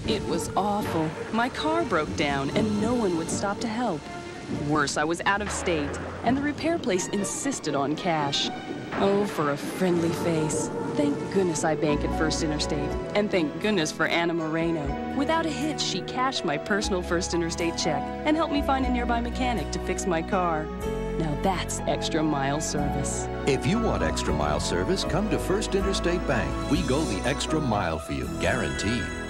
It was awful. My car broke down and no one would stop to help. Worse, I was out of state, and the repair place insisted on cash. Oh, for a friendly face. Thank goodness I bank at First Interstate, and thank goodness for Anna Moreno. Without a hitch, she cashed my personal First Interstate check and helped me find a nearby mechanic to fix my car. Now that's extra mile service. If you want extra mile service, come to First Interstate Bank. We go the extra mile for you, guaranteed.